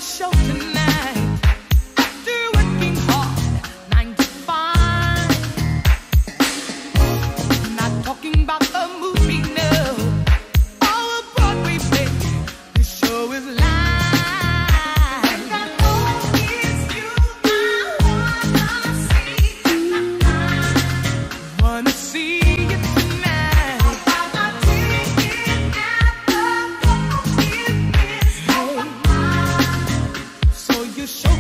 show tonight. After working hard, 9 to 5. I'm not talking about the movie, no. Or a Broadway play. This show is live. And I know it's you I wanna see you tonight. I'll buy my ticket at the movie. So you show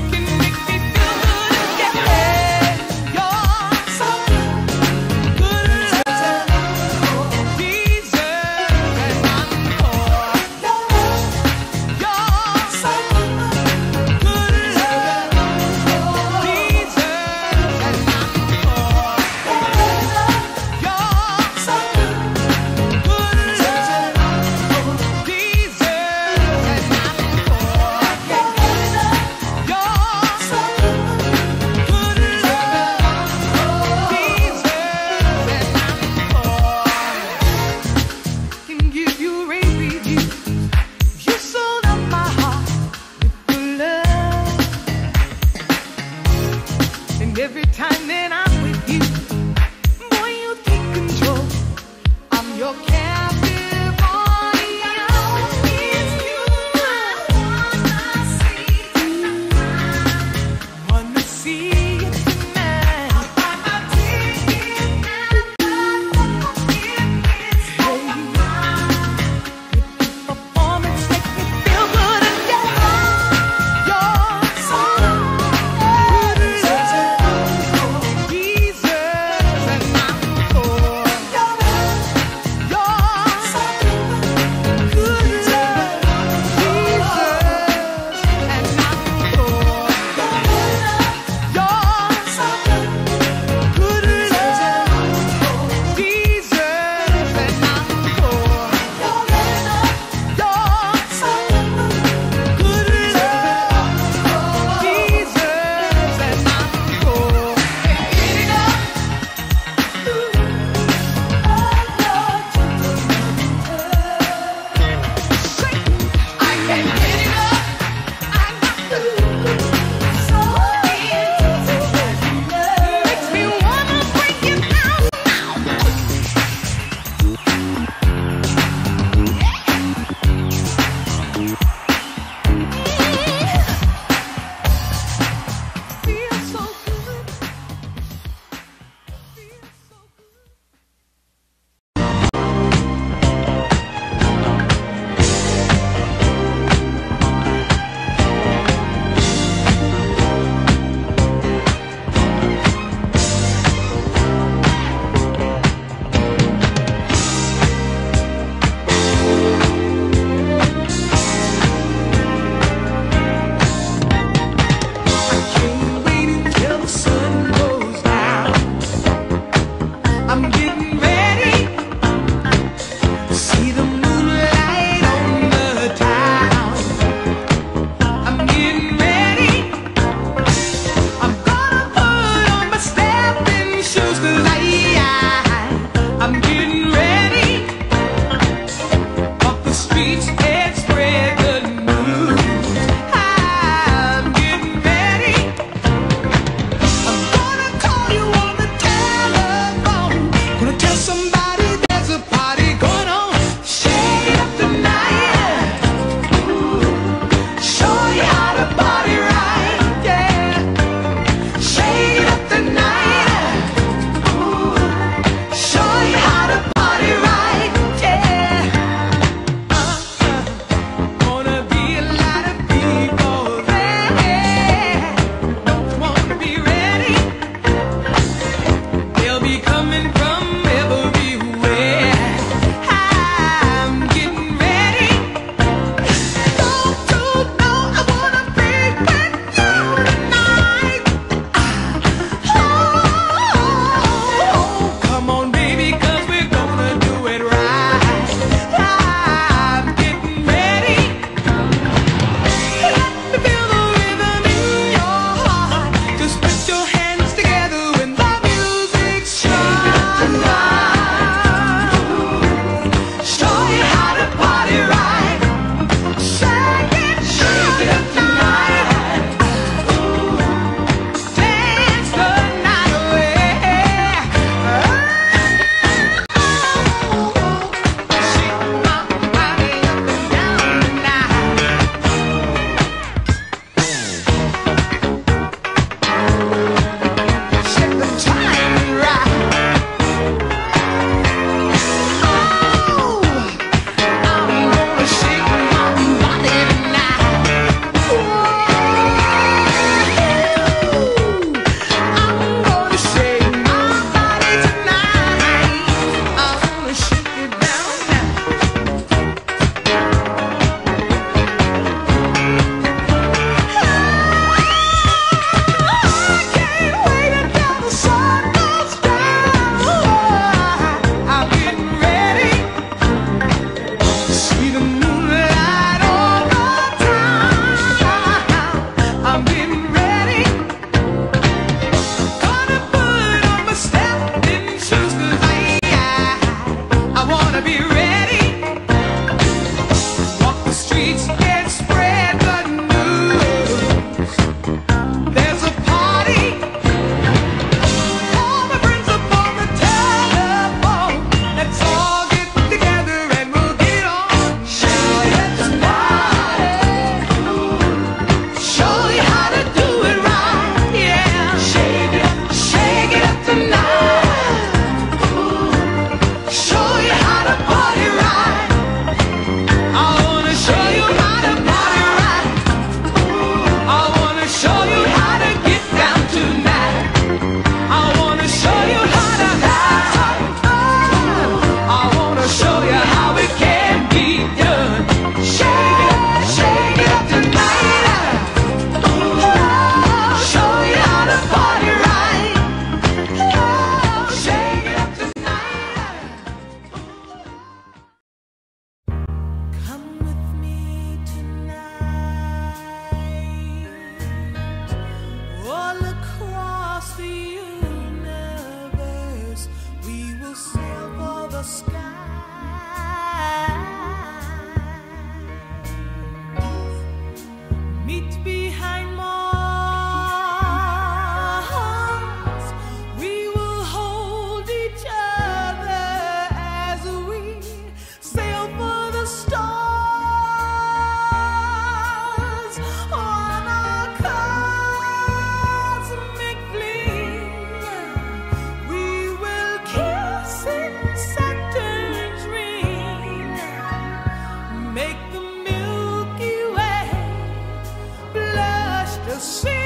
to see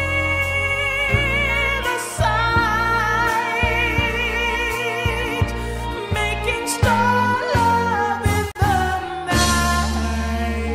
the sight, making star love in the night.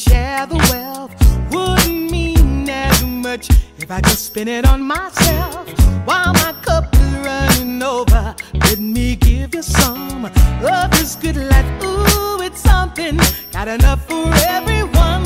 share the wealth. Wouldn't mean as much if I could spend it on myself. While my cup is running over, let me give you some of this good life. Ooh, it's something, got enough for everyone.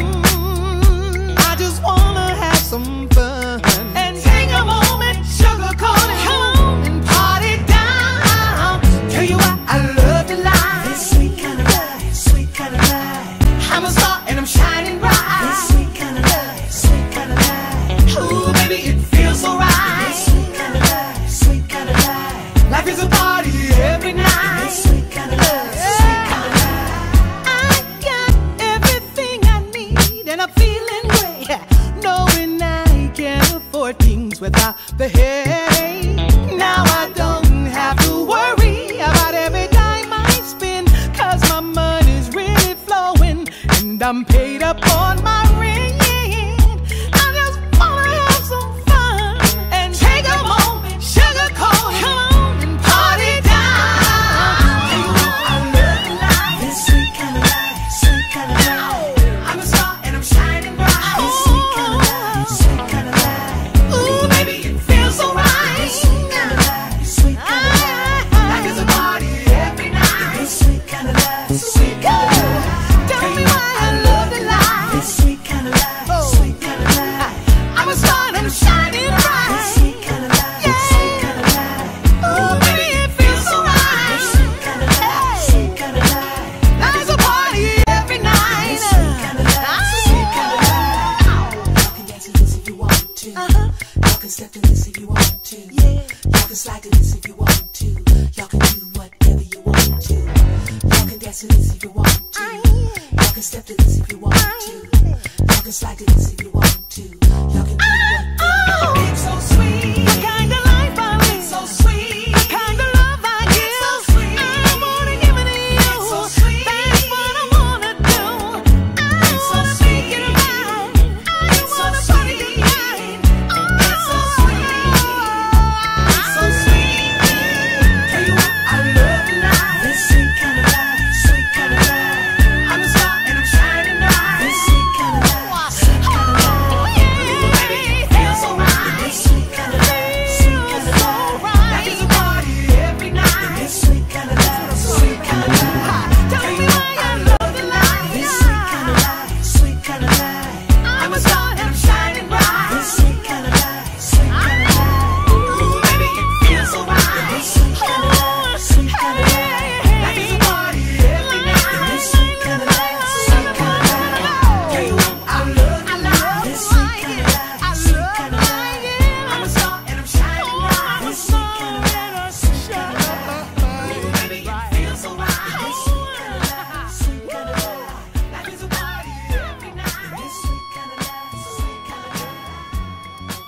I just wanna have some fun and take a moment, sugarcoat it, come on and party down. Tell you why I love the life. This sweet kind of life, sweet kind of life. I'm a star and I'm shining bright. This sweet kind of life, sweet kind of life. Ooh, baby, it feels so right. This sweet kind of life, sweet kind of life. Life is a party every night. This sweet kind of life, sweet kind of life. I got everything I need and I'm feeling great, knowing I can afford things without the headache. Now I don't have to worry about every dime I spend, 'cause my money's really flowing and I'm paid up on my rent. I just wanna have some fun and take a moment, sugarcoat it, come on and party down. You know I love the life. This sweet kind of life, sweet kind of life. I'm a star and I'm shining bright. This sweet kind of life, sweet kind of life. Ooh, baby, it feels so right. This sweet kind of life, sweet kind of life. Life is a party every night. This sweet kind of life, sweet kind of life. Tell me why I love the life. This sweet kind of life, sweet kind of life. I'm a star and I'm shining This bright. sweet kind of life, sweet kind of life. Ooh, baby, it feels so right. This sweet kind of life, sweet kind of life. Life is a party every night. This sweet kind of life, sweet kind of life. Y'all can dance to this if you want to. Y'all can step to this if you want to. Y'all can slide to this if you want to. Y'all can do whatever you want to. Y'all can dance to this if you want to. Y'all can step to this if you want to. Y'all can slide to this if you want to. Y'all can do whatever. It's so sweet. The kind of life I live. It's so sweet. The kind of love I give. so sweet. I wanna give it to you. It's so sweet. That's what I wanna do. It's so I wanna sweet. make it right. I It's so wanna sweet. party tonight. It's so sweet. It's so sweet. Tell you what, I love the life. This sweet kind of life, sweet kind of life. I'm a star and I'm shining bright. This sweet kind of life, sweet kind of life. Baby, it feels so right. This sweet kind of life, sweet kind of life. Life is a party every night. This sweet kind of life, sweet kind of life. Tell me why I love the life. This sweet kind of life, sweet kind of life. I'm a star and I'm shining bright. This sweet kind of life, sweet kind of life. Ooh, baby, it feels so right. This sweet kind of life, sweet kind of life. Life is a party every night. This sweet kind of life, sweet kind of life. Tell you what, I love the life. This sweet kind of life, sweet kind of life. I'm a star and I'm shining bright. This sweet kind of life, sweet kind of life. Ooh, baby, it feels so right. This sweet kind of life, sweet kind of life. Life is a party every night. This sweet kind of life, sweet kind of life.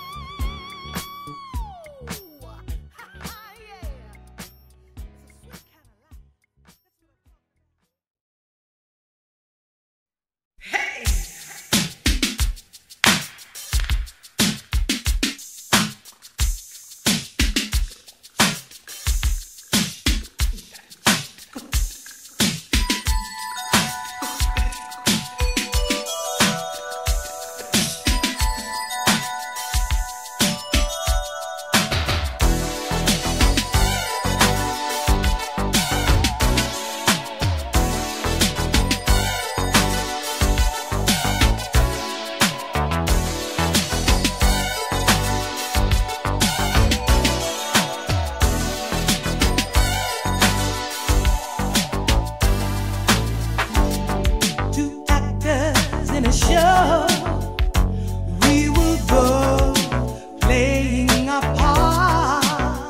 Two actors in a show, we will go playing a part.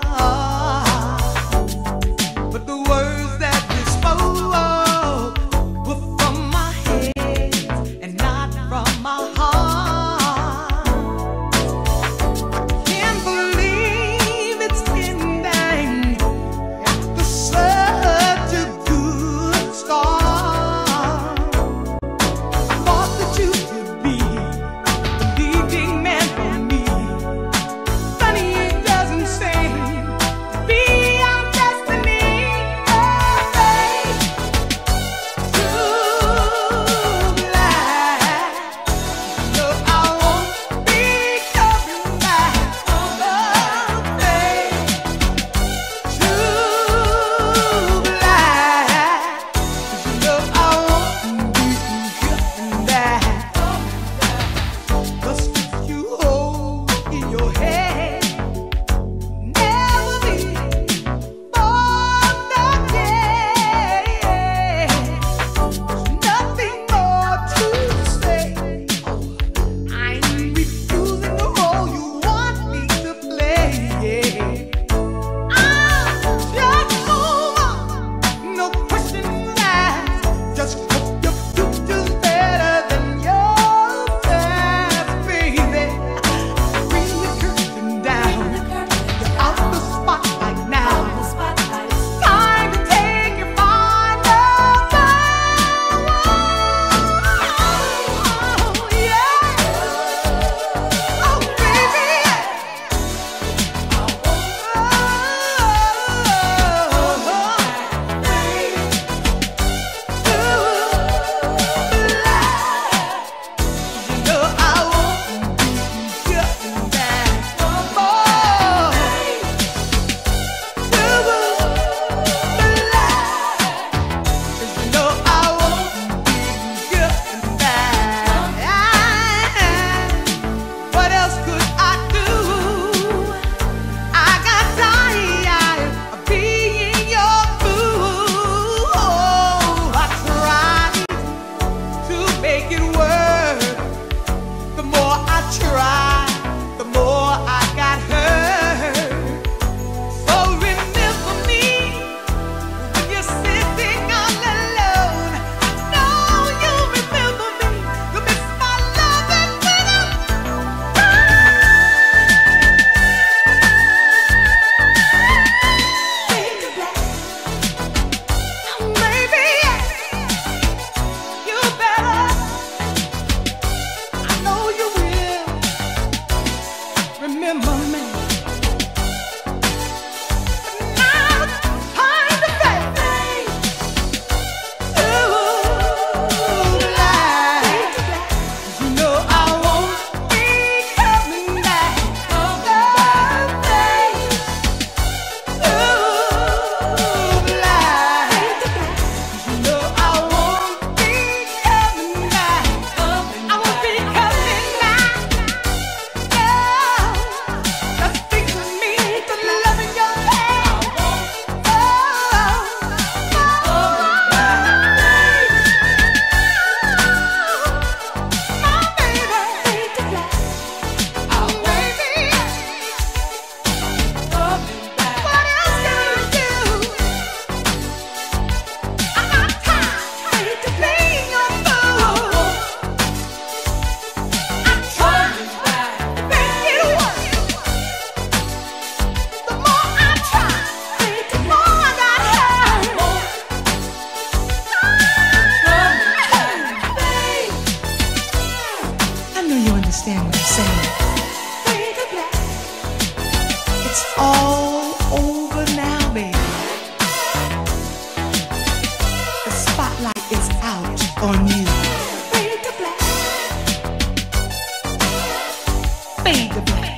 But the words that we spoke were from my head and not from my heart. Can't believe it's been bang after such a good start. Thought that you could be understand what I'm saying. Fade to black. It's all over now, baby. The spotlight is out on you. Fade to black. Fade to black.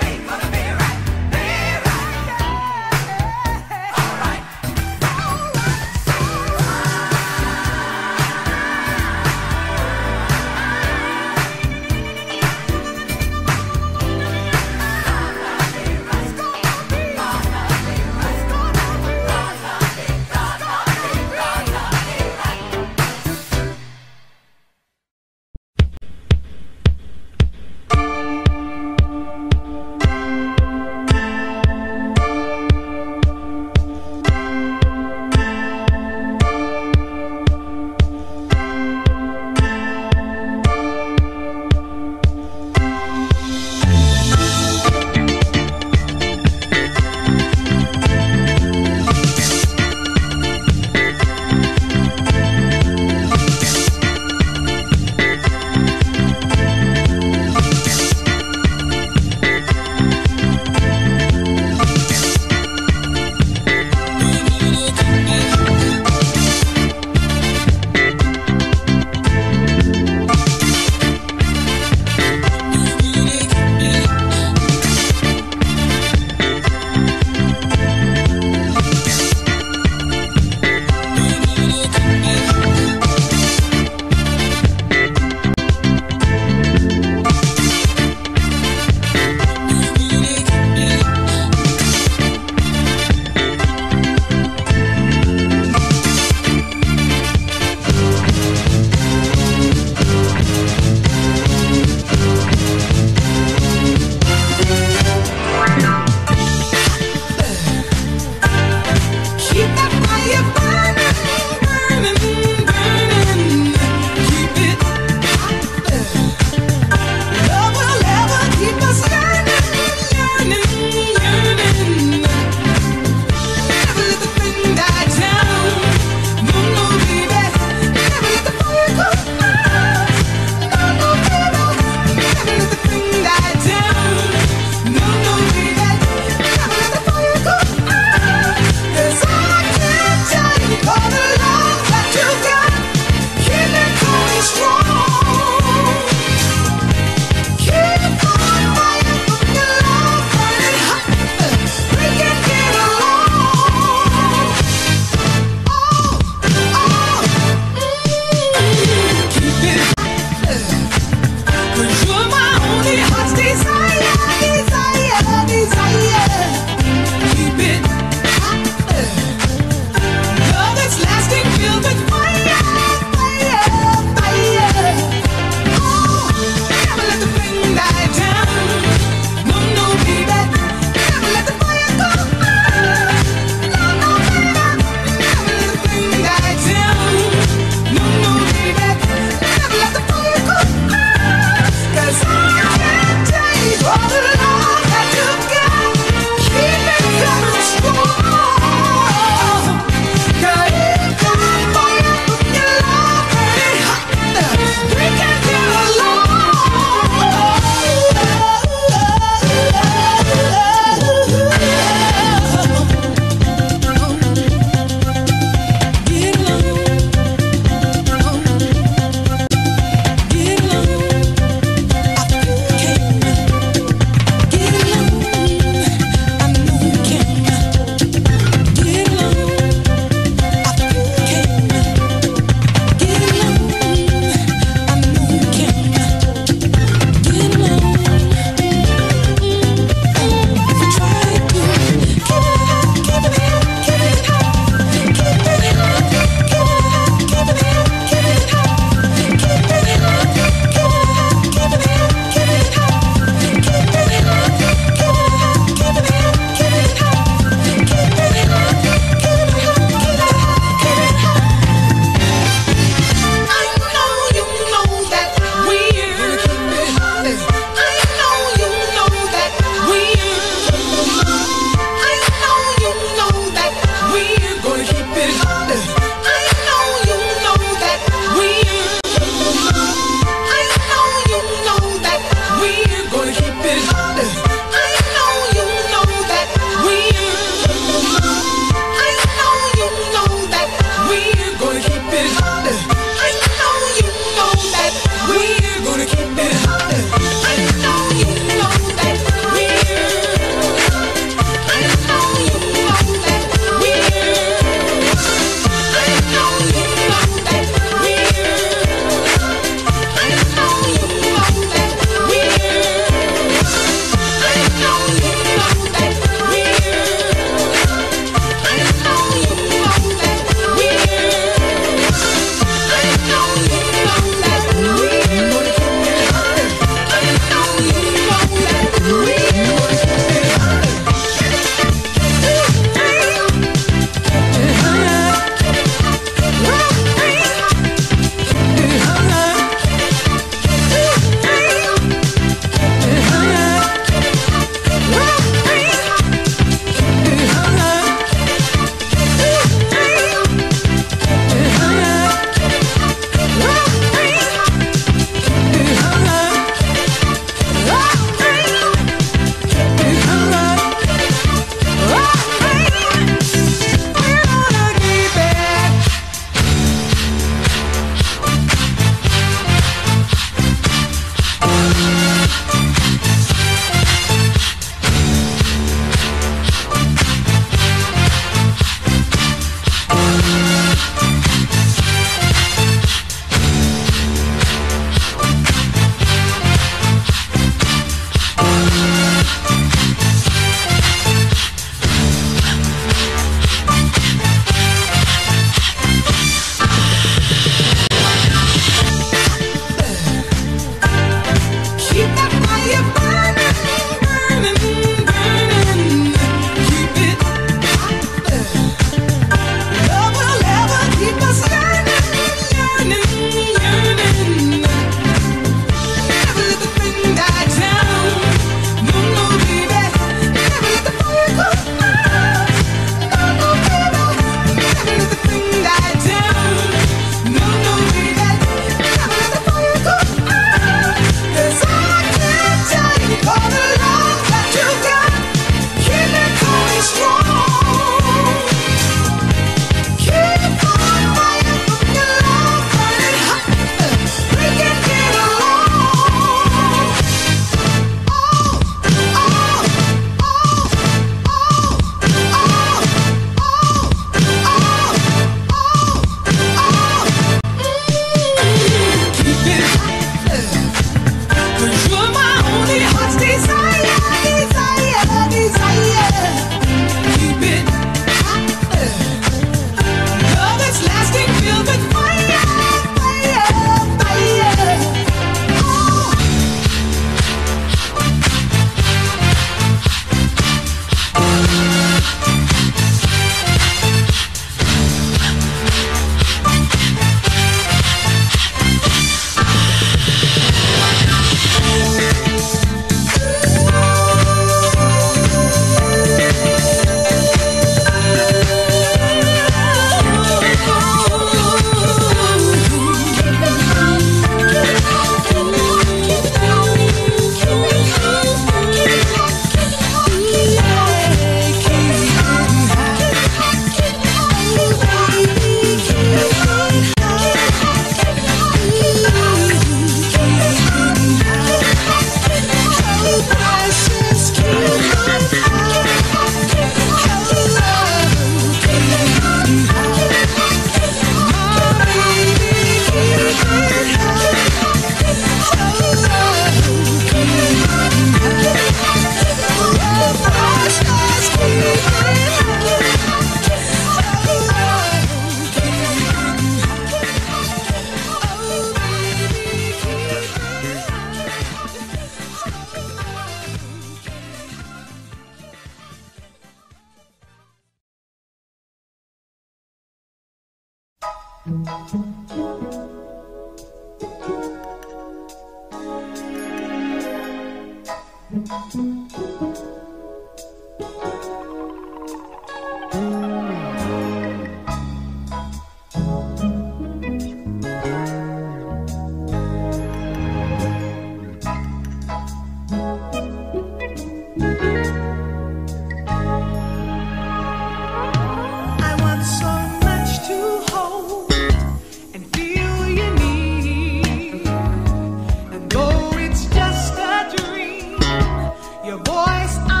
I want so much to hold and feel you need. And though it's just a dream, your voice I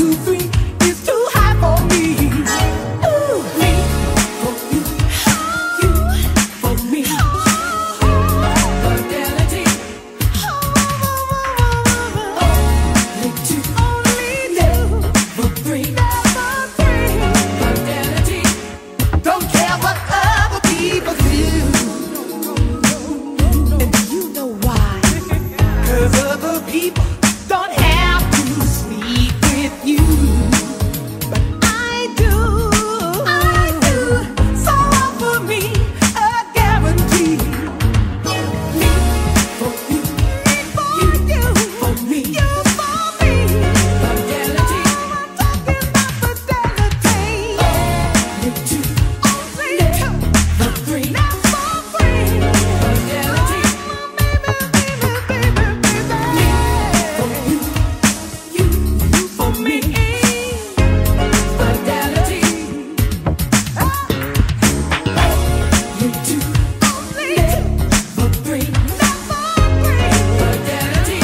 2, 3 is too high for me. Ooh, me for you, you for me. Fidelity. Only two, never three. Fidelity. Don't care what other people do. And you know why? 'Cause other people don't have to sleep with you. But I do. So offer me a guarantee. Me for you, you for me. Fidelity. I'm talking about fidelity. Only two, never three. Fidelity. For me, fidelity. You two, never three. Fidelity.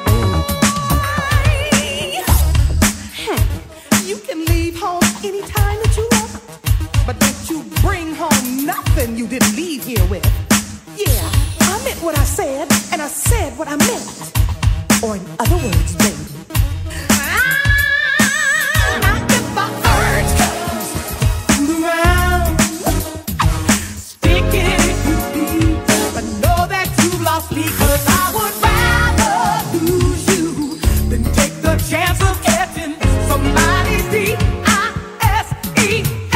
You can leave home anytime that you want, but don't you bring home nothing you didn't leave here with. Yeah, I meant what I said, and I said what I meant. Or in other words, baby. If the urge comes around, stick it if you need, but know that you've lost me, 'cause I would rather lose you than take the chance of catching somebody's D-I-S-E-A-S-E.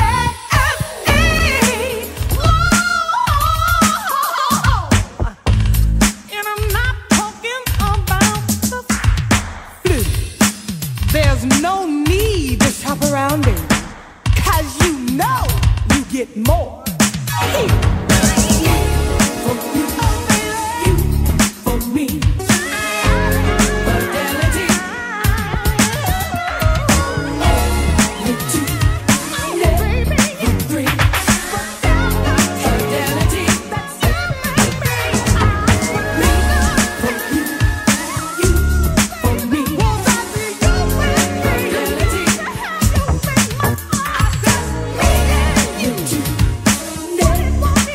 And I'm not talking about the flu. There's no need to shop around, baby, 'cause you know you get more. Here. For you, for me. Fidelity. Only two, never three. Fidelity. Me for you, for me. Fidelity. You two, never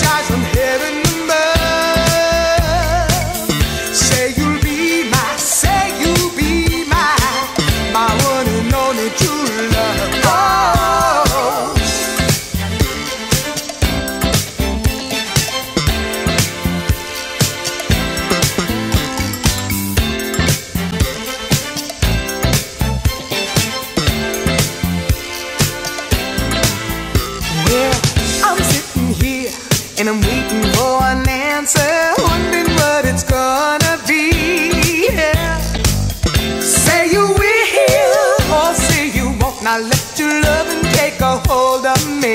skies from heaven above. Say you'll be my, say you'll be my one and only true love. Oh. Well, I'm sitting here and I'm waiting for an answer, wondering what it's gonna be. Yeah. Say you will or say you won't. Now let your loving take a hold of me.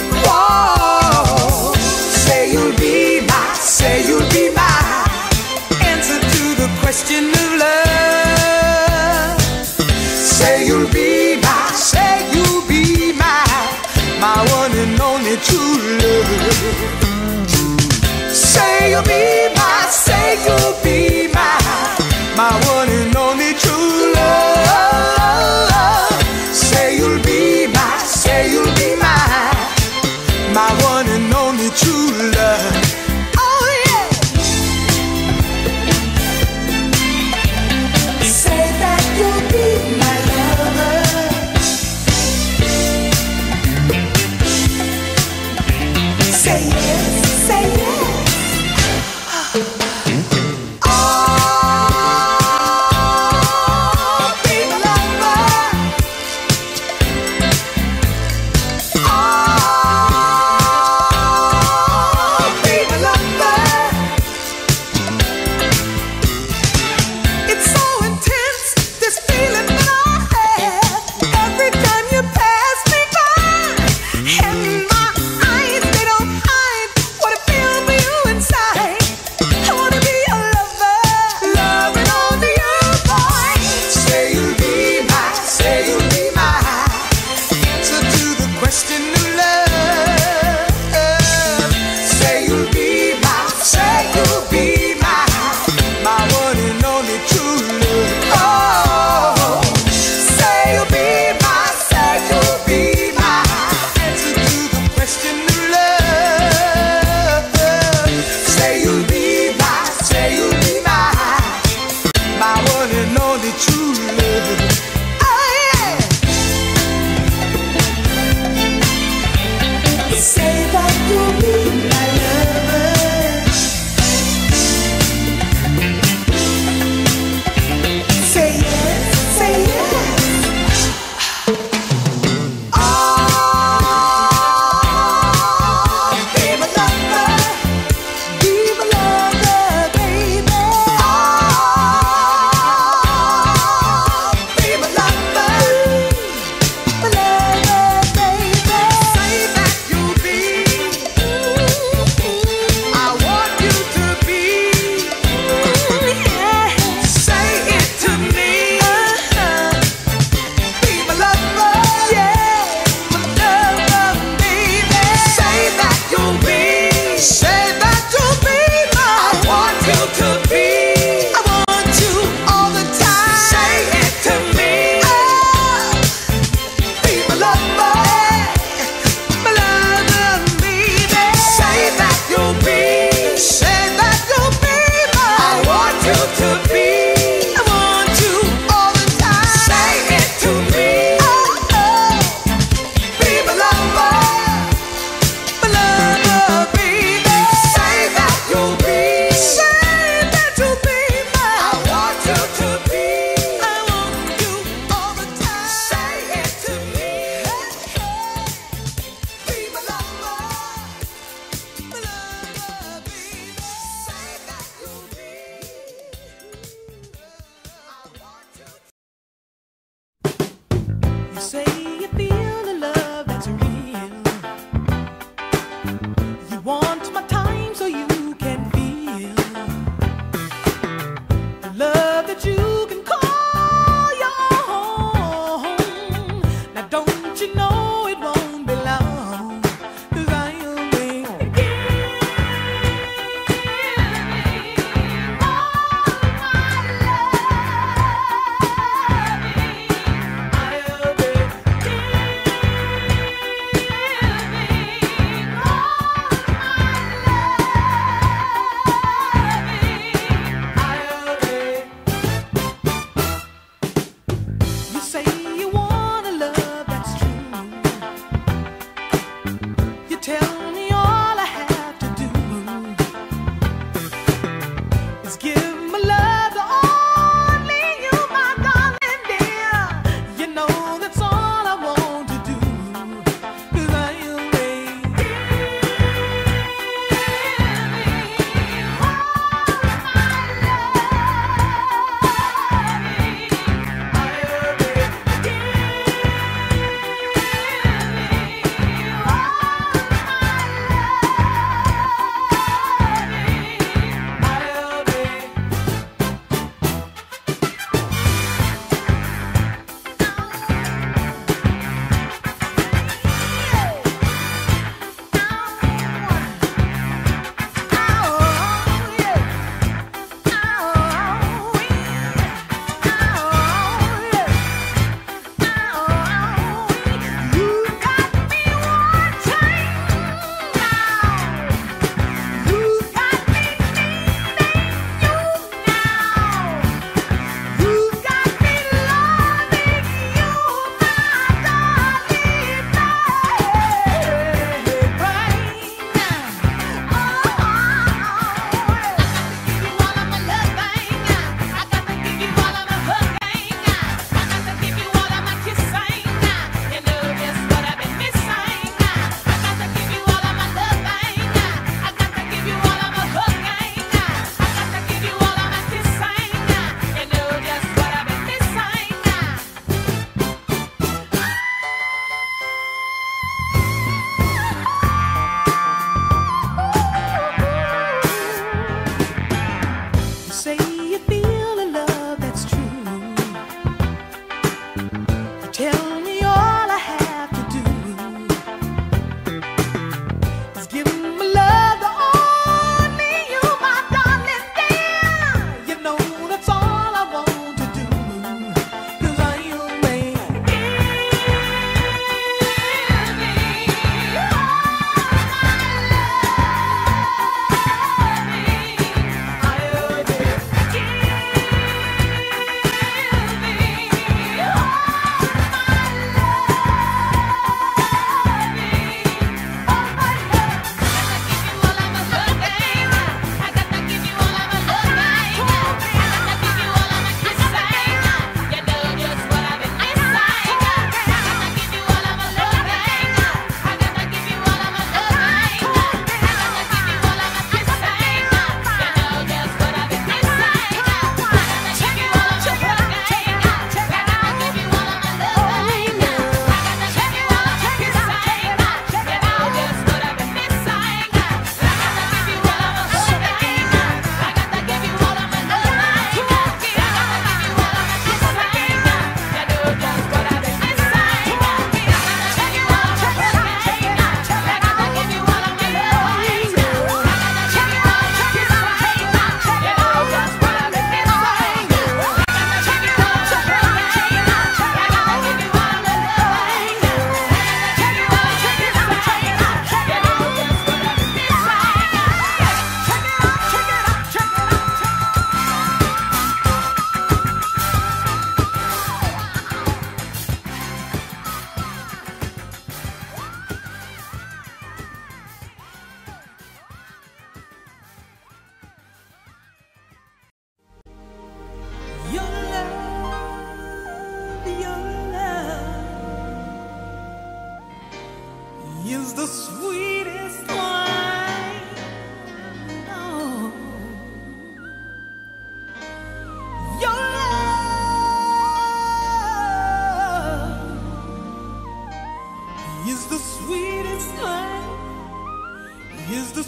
Whoa. Say you'll be my, say you'll be my answer to the question of love. Say you'll be my, say you'll be my one and only true love. Say you'll be my, say you'll be my one and only true love. Say you'll be my, say you'll be my one and only true love. Oh yeah. Say that you'll be my lover. Say yes, say yes. Oh, baby lover. Oh, baby lover. It's so intense, this feeling that I have every time you pass me by. And my eyes, they don't hide what I feel for you inside. I wanna be a lover, loving over you, boy. Say you'll be my, say you'll be my answer to the question of love. Say you'll be my, say you'll be my one and only true love. Oh, say you'll be my, say you'll be my answer to the question of love. Say you'll be my, say you'll be my one and only true love. Oh yeah. Say that you'll be my lover.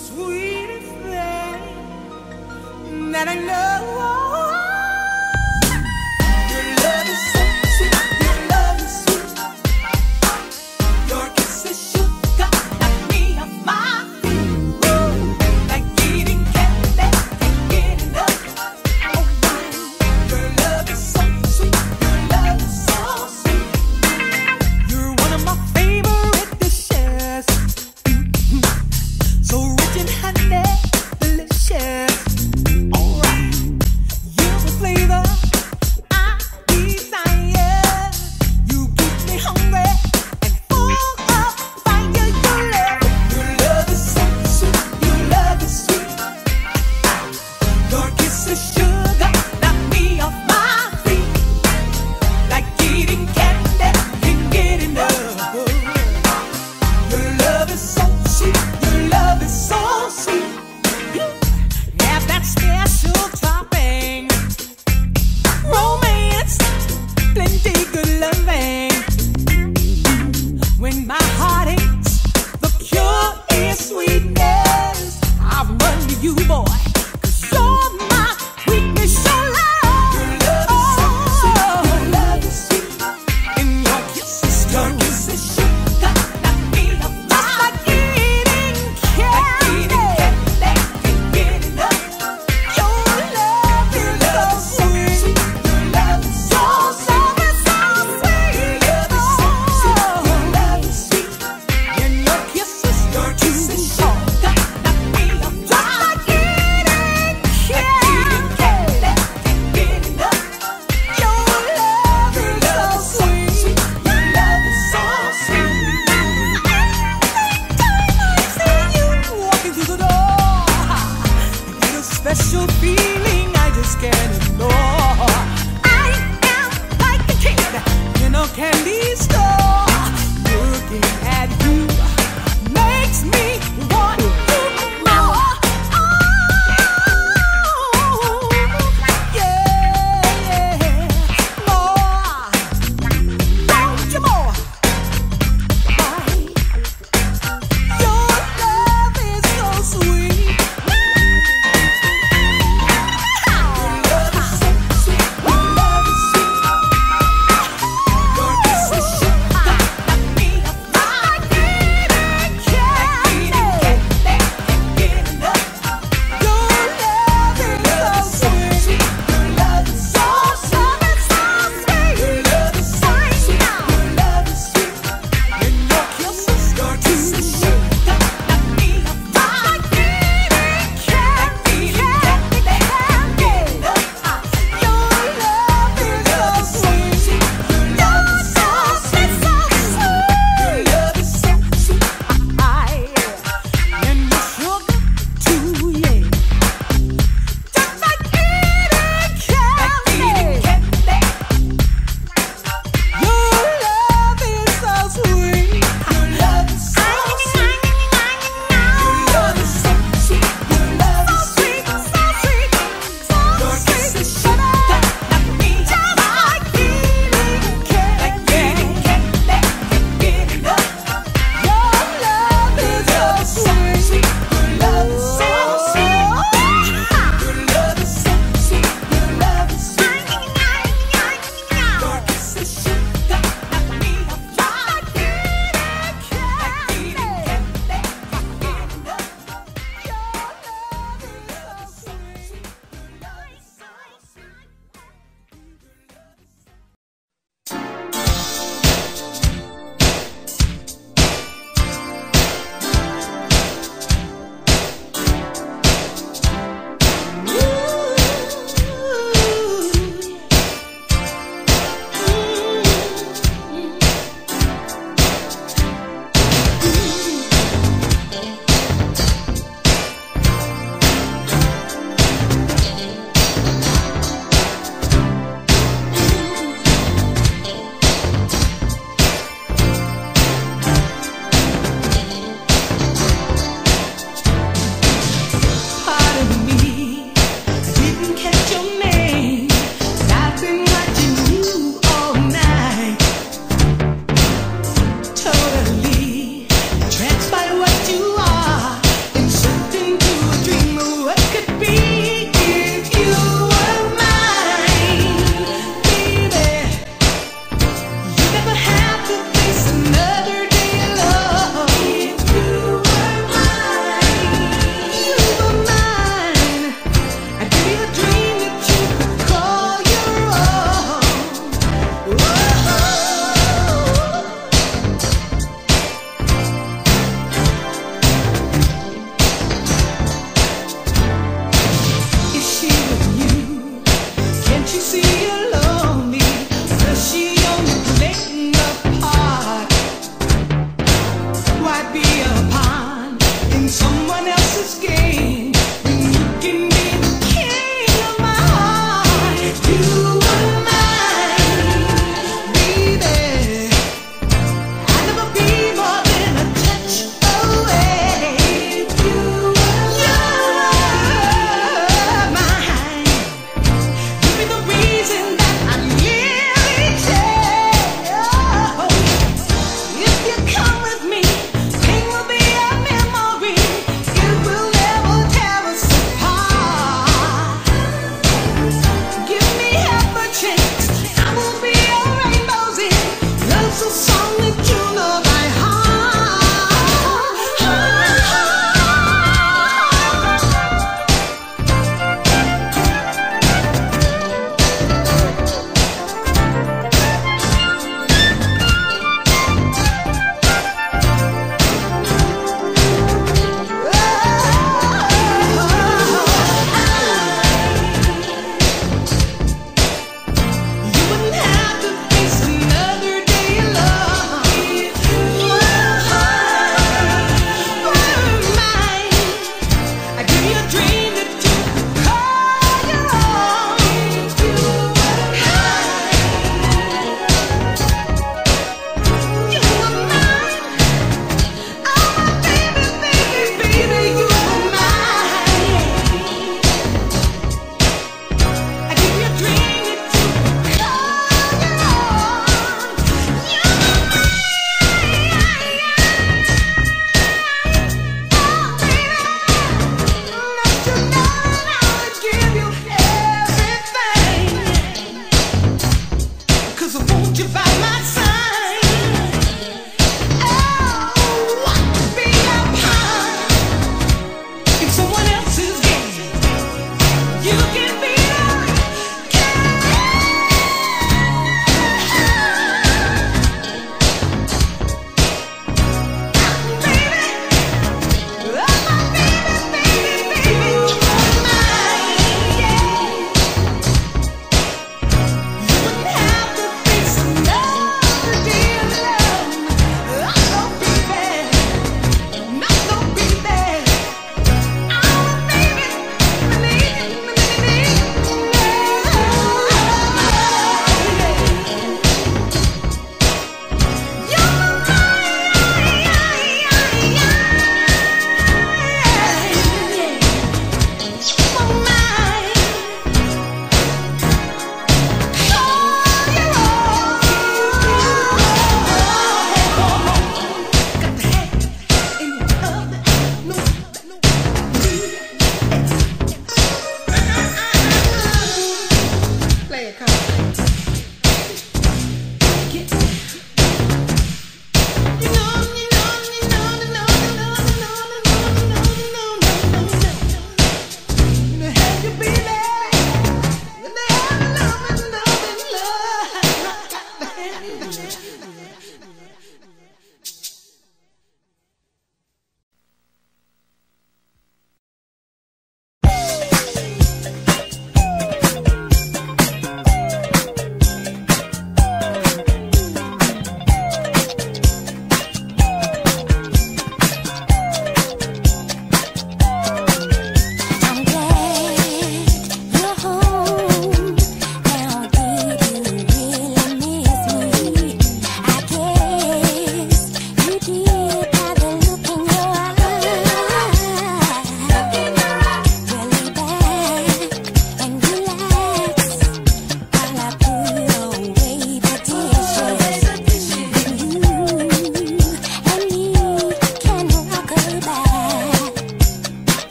sweetest thing that I know. Your love is so sweet, your love is sweet. Your kiss is sugar, knock me off my feet. Like eating candy, can't get enough. Your love is so sweet, your love is so sweet. You're one of my favorite dishes. So rich and honey, delicious. Alright.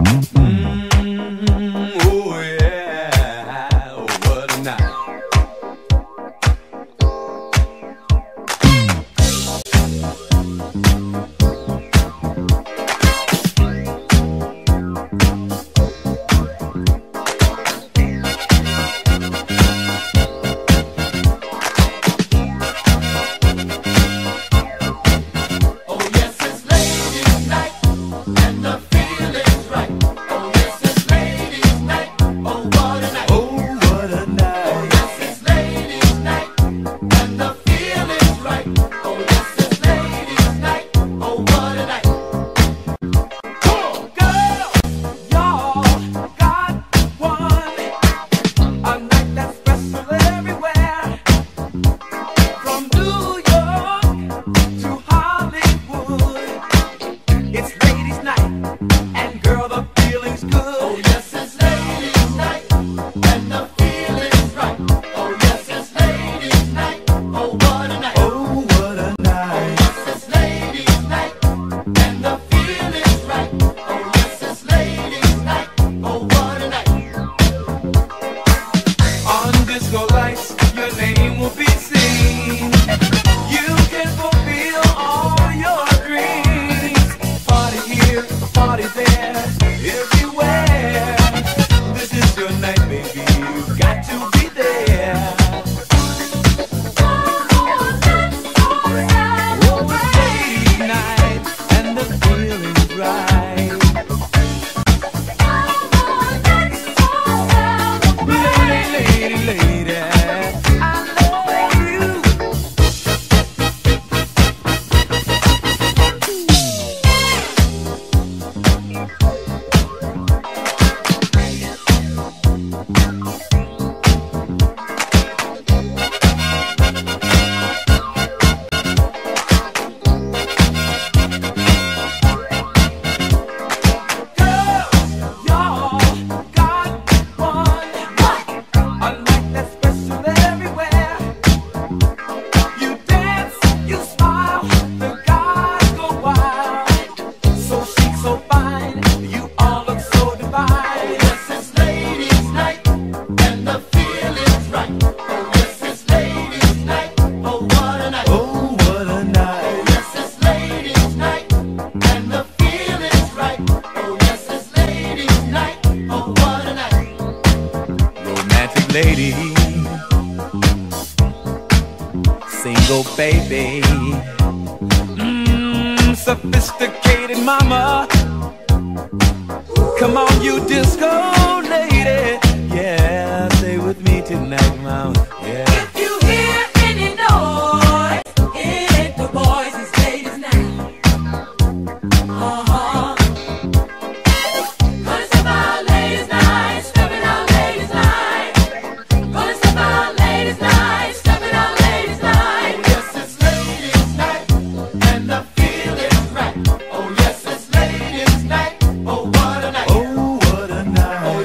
Oh yeah, oh what a night. Lady, single baby, sophisticated mama. Come on, you disco lady, yeah, stay with me tonight, mama. Yeah. If you hear any noise, it ain't the boys, it's ladies night. Gonna step out ladies night, stepping out ladies night. Gonna step out ladies night, stepping out ladies night. Oh yes, it's ladies night, and the feeling's right. Oh yes, it's ladies night. Oh what a night. Oh what a night.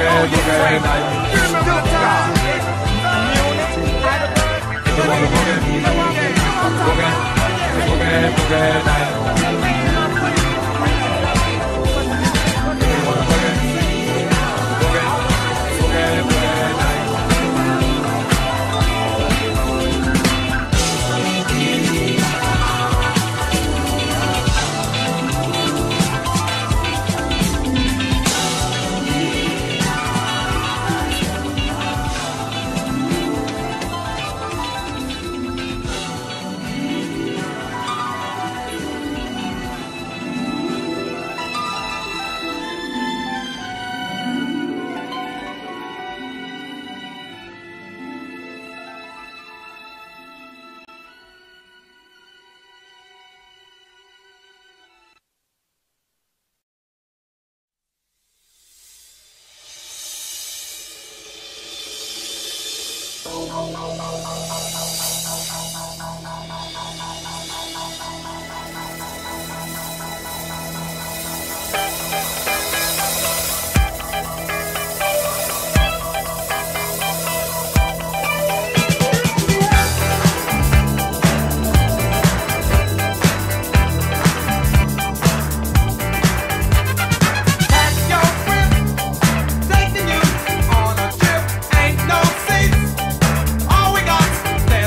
Taking you on a trip, ain't no seats. All we got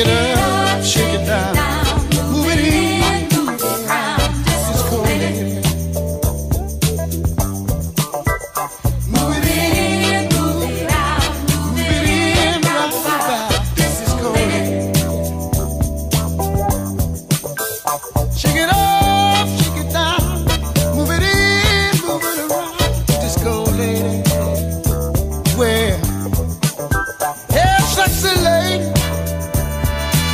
it up, shake it down, move it in, move it around, disco lady. Move it in, move it out, move it in, rock about, disco lady. Shake it up, shake it down, move it in, move it around, disco lady. Well, yeah, sexy lady,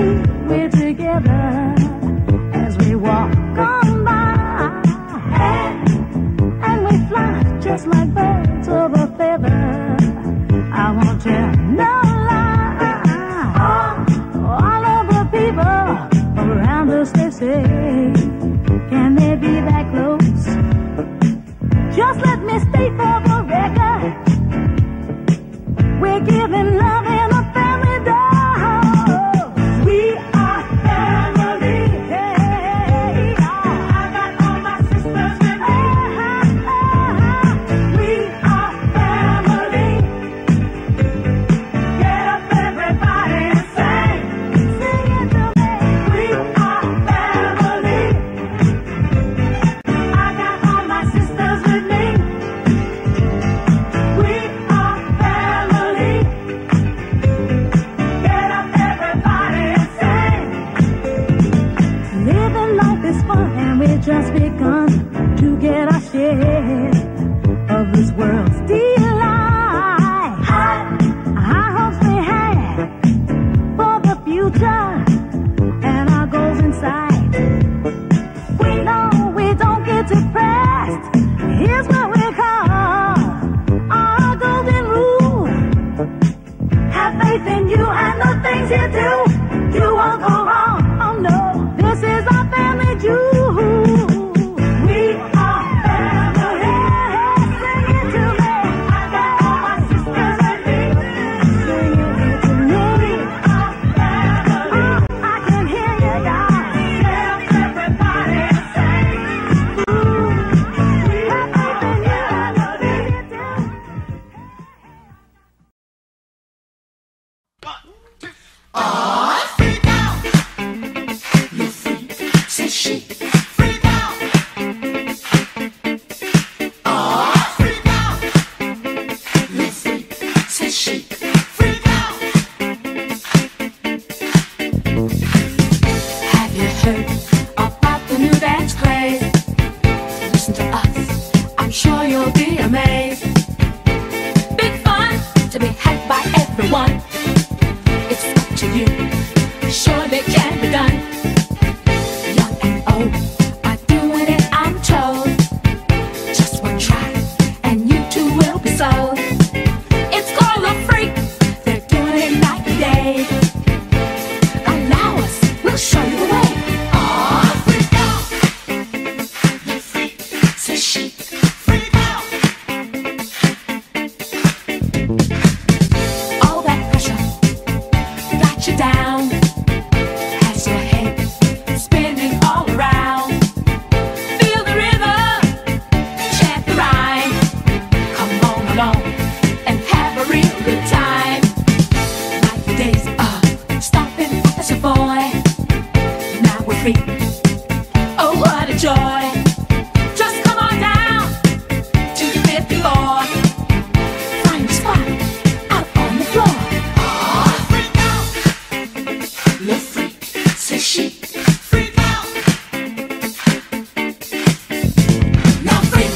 we're together as we walk on by, and we fly just like birds of a feather. I won't tell no lie. All of the people around us, they say, can they be that close? Just let me state for the record, we're giving love in a family dose. We are family. Hey, I got all my sisters with me. We are family. Get up, everybody, and sing. Sing it to me. We are family. I got all my sisters with me. We are family. Get up, everybody, and sing. Living life is fun, and we've just begun to get our share of this world's delight. High hopes we had for the future, and our goals in sight. We don't get depressed. Here's what we call our golden rule. Have faith in you and the things you do. You won't go wrong. Oh no, this is our family jewel. We are family. Sing it to me. I got all my sisters with me. Sing it to me. We are family. I can hear you guys. Get up, everybody, and sing. Have faith in you and the things you do. Freak out. Le freak, c'est chic. Freak out. Freak out. Le freak, c'est chic. Freak out. Have you heard about the new dance craze? Listen to us, I'm sure you'll be amazed. Big fun to be had by everyone. It's up to you, surely can be done. Young and old are doing it, I'm told. Just one try, and you too will be sold. It's called a freak, they're doing it night and day. Allow us, we'll show you the way. Freak out, the freak, c'est chic. Freak out. All that pressure got you down, has your head spinning all around. Feel the rhythm, chant the rhyme. Come on along and have a real good time. Like the days of stopping as a boy, now we're free. Oh, what a joy! Just come on down to the 5th floor. Find a spot out on the floor. Freak out. Le freak, c'est chic. Freak out. Now freak.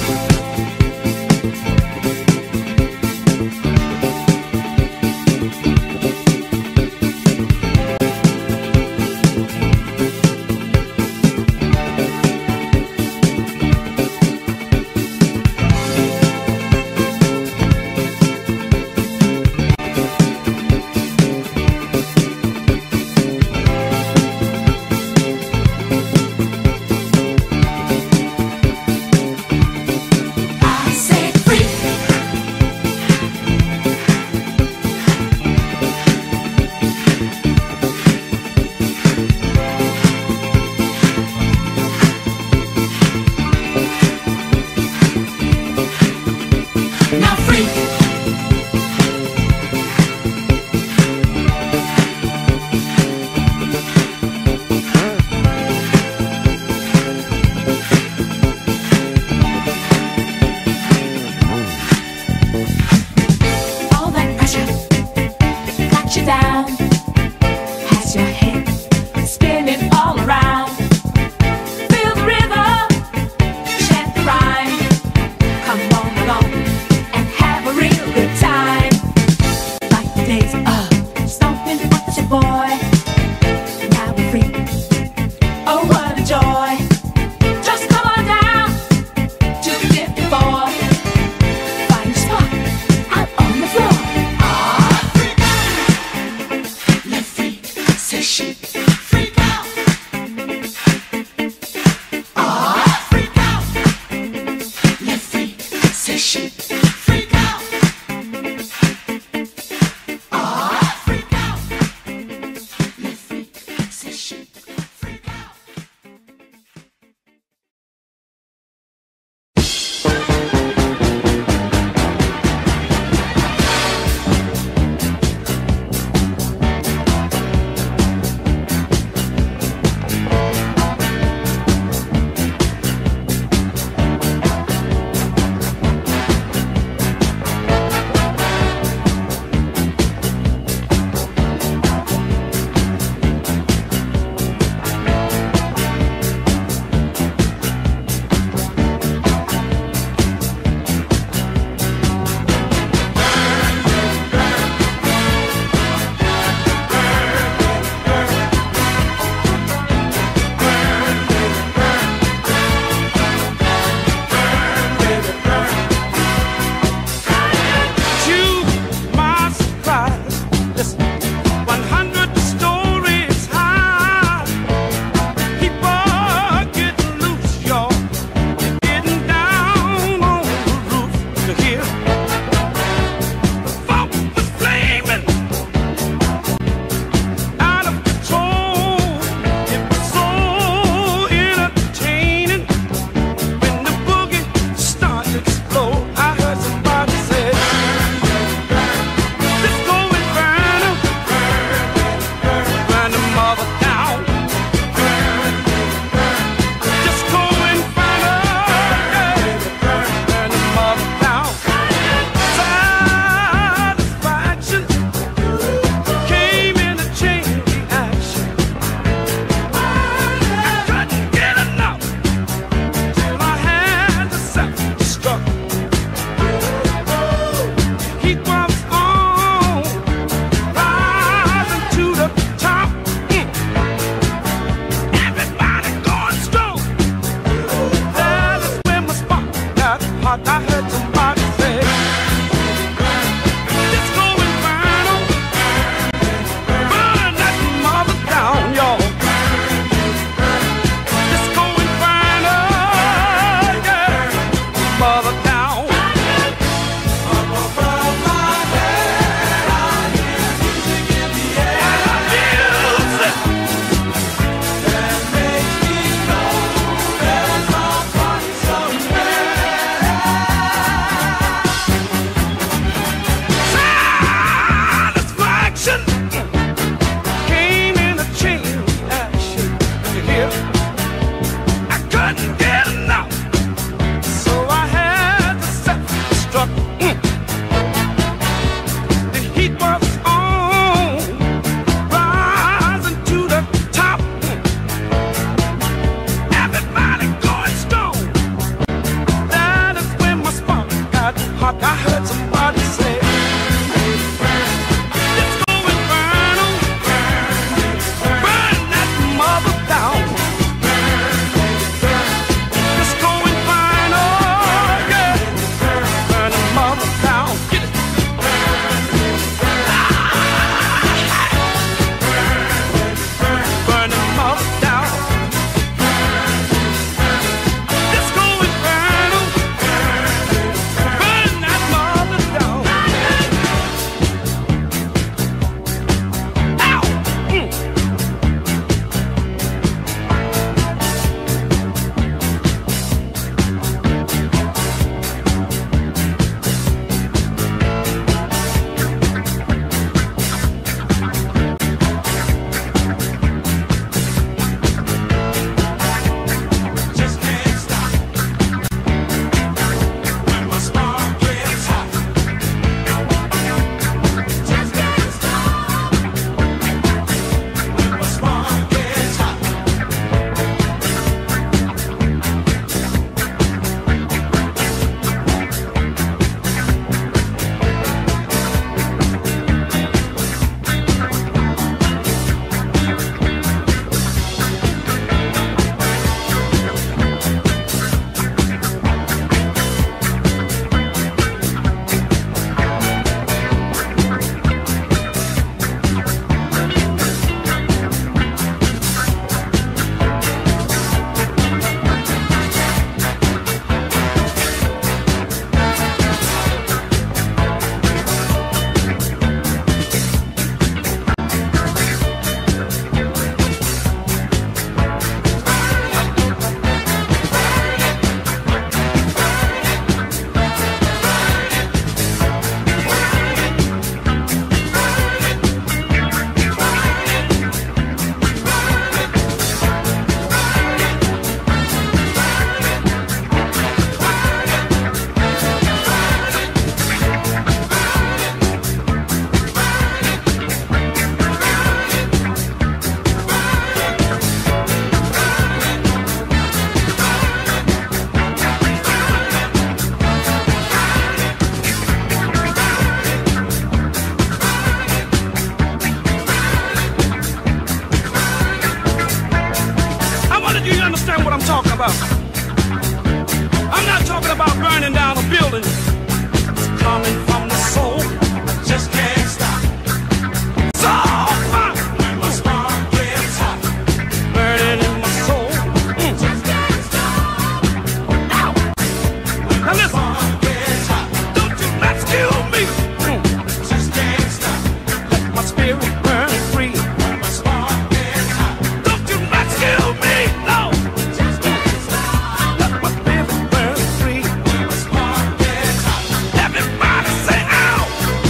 understand what I'm talking about. I'm not talking about burning down a building. It's coming from the soul. Just can't stop. So fun. When my spark gets hot, burning in my soul. Just can't stop. Ow. Now listen. Don't you rescue me. Just can't stop. Let my spirit burn free. When my spark gets hot. Don't you rescue me. No. Just can't stop. Let my spirit burn free. When my spark gets hot. Everybody say ow.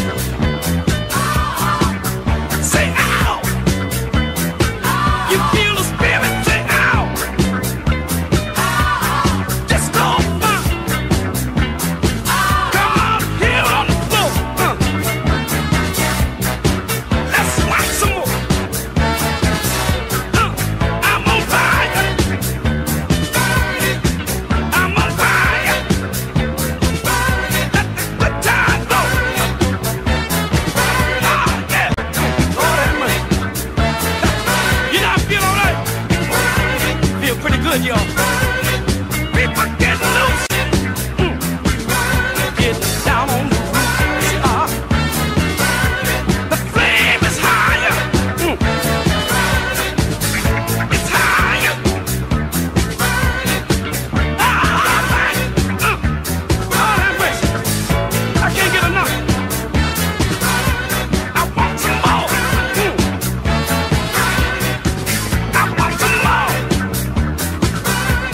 Say ow. You feel the spirit, say ow. Just go fun. Come on, here on the floor. Let's rock some more. I'm on fire. I'm on fire. Let the good time go. Yeah. Lord have mercy. You know I feel all right. Feel pretty good, y'all. People get loose. Get down on the roof. The flame is higher. It's higher. Lord have mercy. I can't get enough. I want some more. I want some more.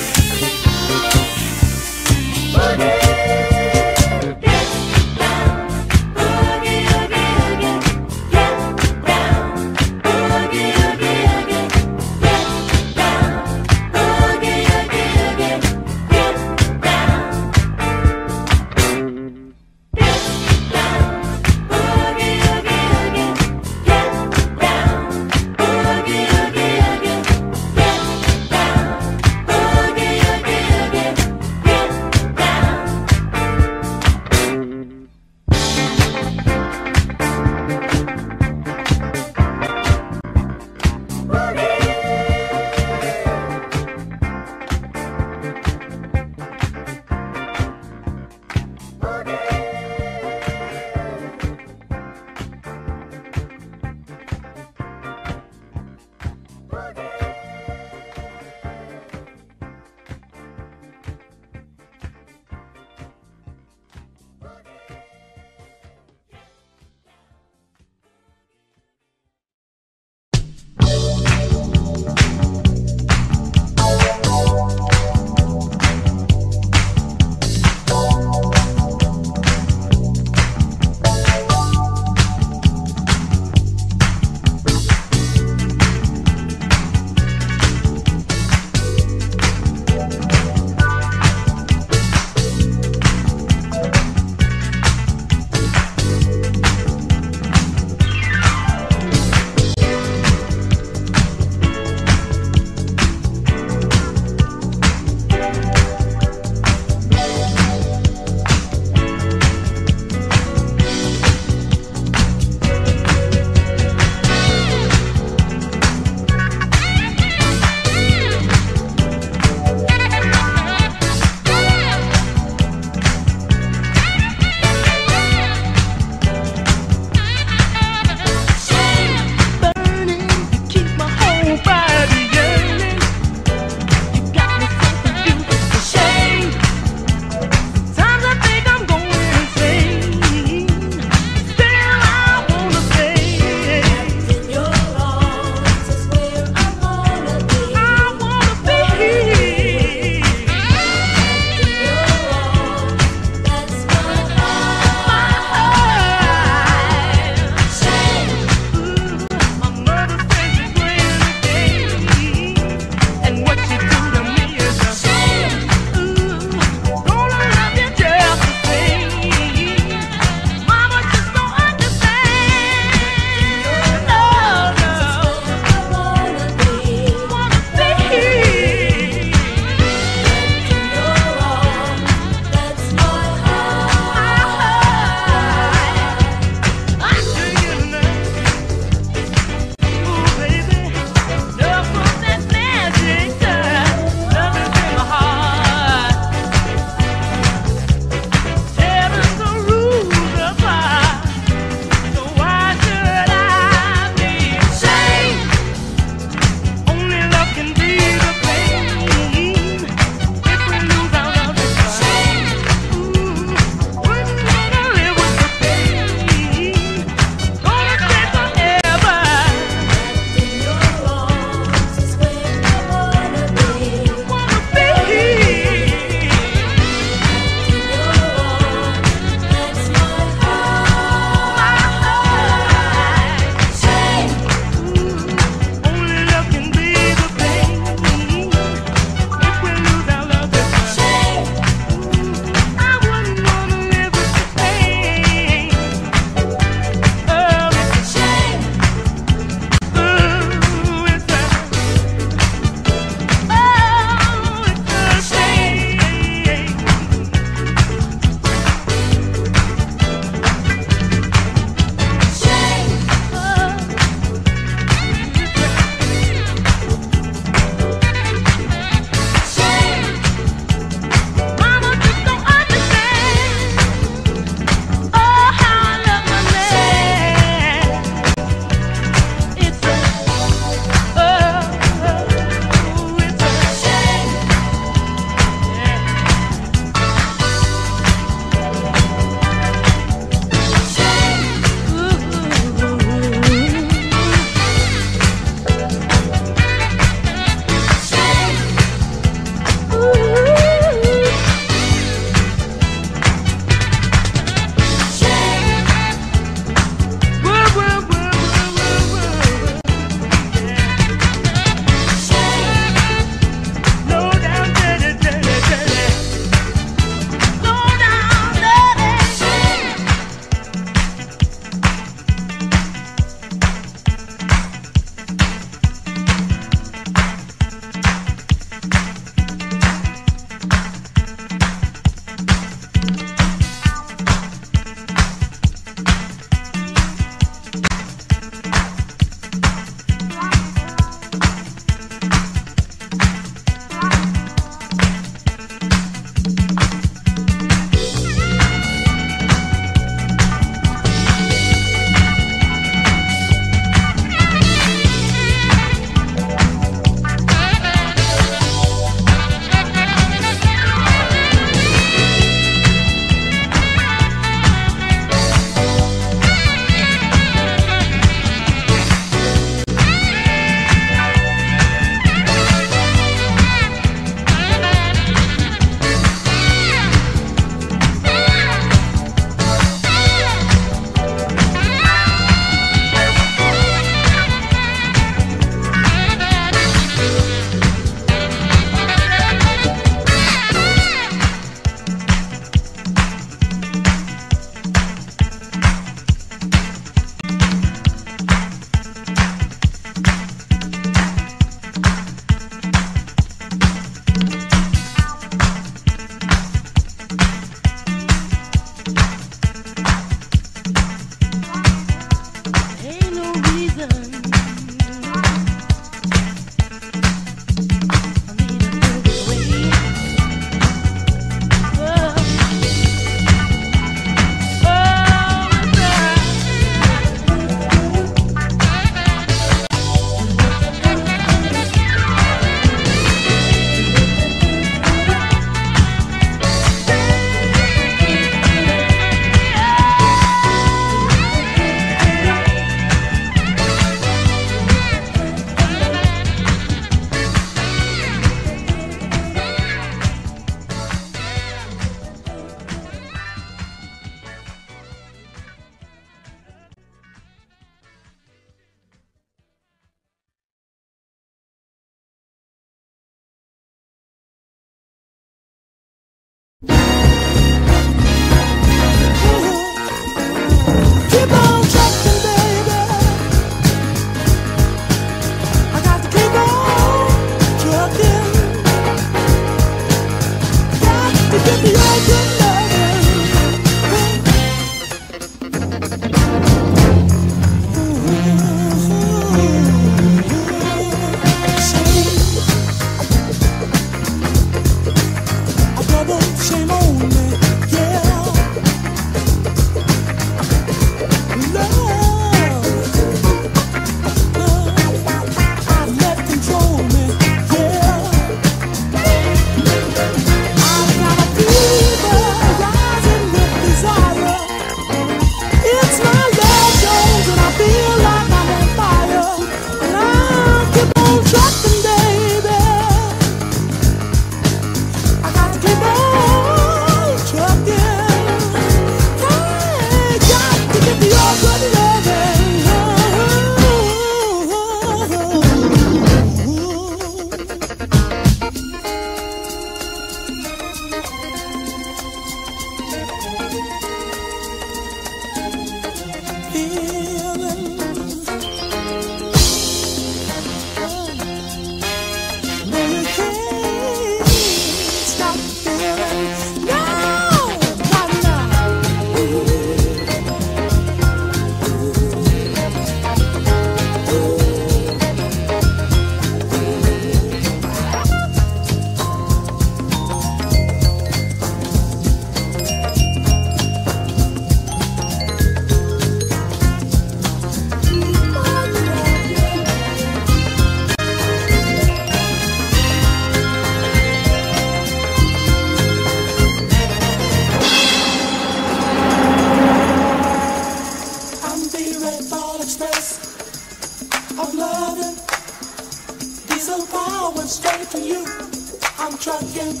express of loving. Diesel power straight to you. I'm trucking.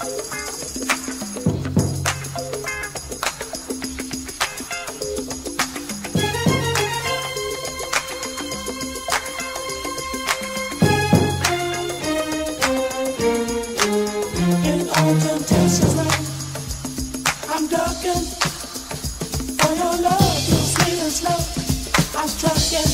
In all temptations rain, I'm ducking. For your love, you sweet and slow. I'm trucking.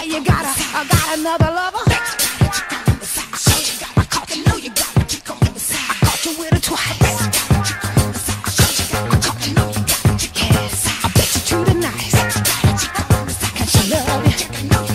you got another lover? I caught you, know you got what you call. I caught you with her twice. I caught you, know you got what you can. I bet you treat her nice. And she love you.